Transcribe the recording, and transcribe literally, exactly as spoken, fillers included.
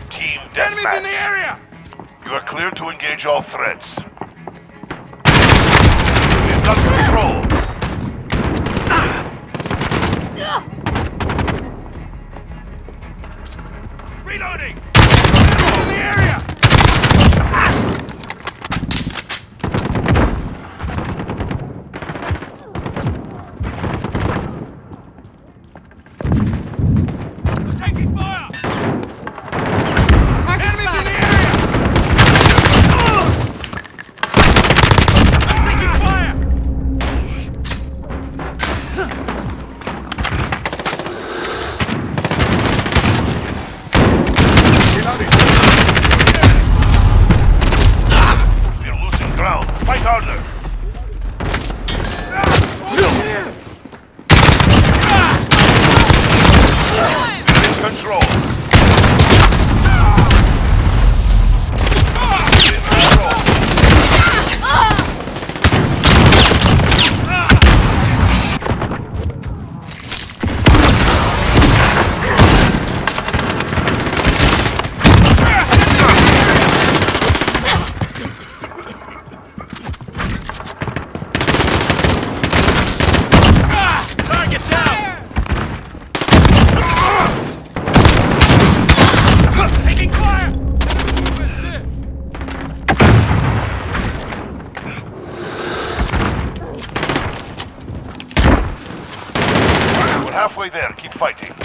Team Enemies in the deathmatch. area! You are cleared to engage all threats. We've got control. Reloading! Enemies in the area! Taking fire! Enemies in the area! Taking fire! We're losing ground. Fight harder. We're in control. We're in control. Target down! Taking fire! We're halfway there. Keep fighting.